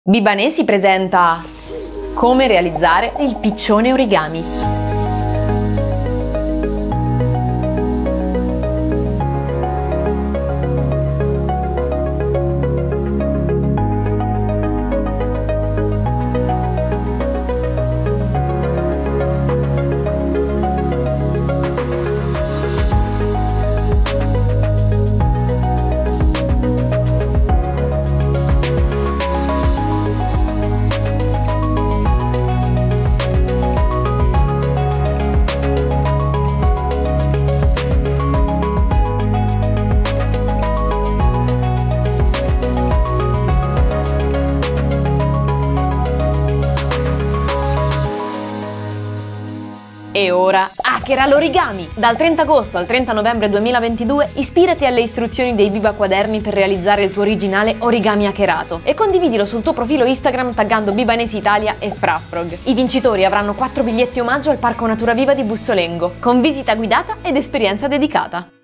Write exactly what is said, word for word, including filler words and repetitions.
Bibanesi presenta come realizzare il piccione origami. E ora, hackera l'origami! Dal trenta agosto al trenta novembre duemilaventidue ispirati alle istruzioni dei Biba Quaderni per realizzare il tuo originale origami hackerato e condividilo sul tuo profilo Instagram taggando Bibanesi Italia e Frafrog. I vincitori avranno quattro biglietti omaggio al Parco Natura Viva di Bussolengo, con visita guidata ed esperienza dedicata.